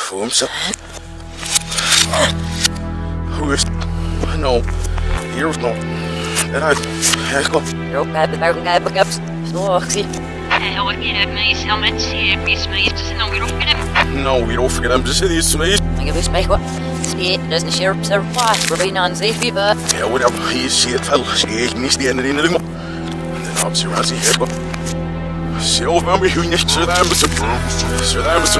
Fool himself. Who is no? Here's no. And I go. Rope at the mountain guy pickups. So, see. Hell, yeah, nice helmet, yeah, piece me, just no, we don't get him. No, we don't forget him. Just say this to me. I give this make what? Skit doesn't share why we're being unsafe, but. Yeah, whatever. He is shit, fell. Skit, he's the end of the thing. And then I'll see Razzie here, but. So, remember who next to them, but. So, that was.